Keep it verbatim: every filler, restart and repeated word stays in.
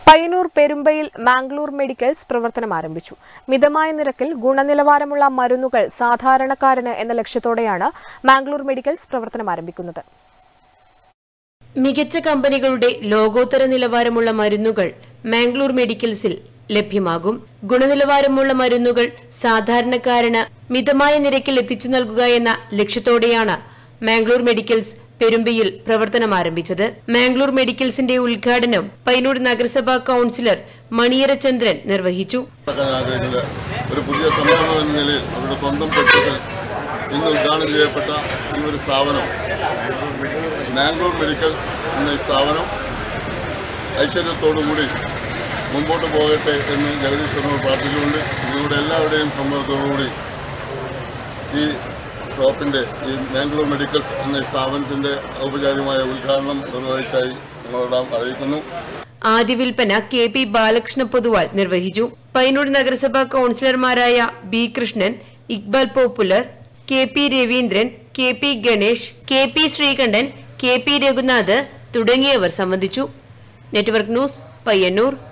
Payyanur Perumbayil Mangalore Medicals പ്രവർത്തനം ആരംഭിച്ചു. മിതമായ നിരക്കിൽ ഗുണനിലവാരമുള്ള മരുന്നുകൾ സാധാരണക്കാരന് എന്ന ലക്ഷ്യത്തോടെയാണ് മാംഗ്ലൂർ മെഡിക്കൽസ് പ്രവർത്തനം ആരംഭിക്കുന്നത്. മികച്ച കമ്പനികളുടെ ലോകോത്തര നിലവാരമുള്ള മരുന്നുകൾ മാംഗ്ലൂർ മെഡിക്കൽസിൽ ലഭ്യമാകും. ഗുണനിലവാരമുള്ള മരുന്നുകൾ സാധാരണക്കാരന് മിതമായ നിരക്കിൽ എത്തിച്ചു നൽകുക എന്ന ലക്ഷ്യത്തോടെയാണ് മാംഗ്ലൂർ മെഡിക്കൽസ് പെരുമ്പയിൽ പ്രവർത്തനം ആരംഭിച്ചത്. മാംഗ്ലൂർ മെഡിക്കൽസിന്റെ ഉദ്ഘാടനം പയ്യന്നൂർ നഗരസഭാ കൌൺസിലർ മണിയറ ചന്ദ്രൻ നിർവഹിച്ചു. ഒരു പുതിയ സംരംഭം എന്ന നിലയിൽ അവരുടെ സ്വന്തം കെട്ടിടത്തിൽ ഇന്ന് ഉദ്ഘാടനം ചെയ്യപ്പെട്ട ഈ ഒരു സ്ഥാപനം മാംഗ്ലൂർ മെഡിക്കൽ എന്ന സ്ഥാപനം ഐശ്വര്യത്തോടുകൂടി മുമ്പോട്ട് പോകട്ടെ എന്ന് ജഗദീശ്വരനോട് പ്രാർത്ഥിച്ചുകൊണ്ട് നിങ്ങളുടെ എല്ലാവരുടെയും സമ്മതത്തോടുകൂടി ഈ ഷോപ്പിന്റെ ഈ മാംഗ്ലൂർ മെഡിക്കൽ എന്ന സ്ഥാപനത്തിന്റെ ഔപചാരികമായ ഉദ്ഘാടനം നിർവഹിച്ചായി നിങ്ങളോട് അറിയിക്കുന്നു. ആദ്യ വിൽപ്പന കെ പി ബാലകൃഷ്ണ പൊതുവാൾ നിർവഹിച്ചു. പയ്യന്നൂർ നഗരസഭാ കൌൺസിലർമാരായ B Krishnan, Iqbal Popular, K P Raveendran, K P Ganesh, K P Sreekantan, K P Raghunath തുടങ്ങിയവർ സംബന്ധിച്ചു. Network news, Payyanur.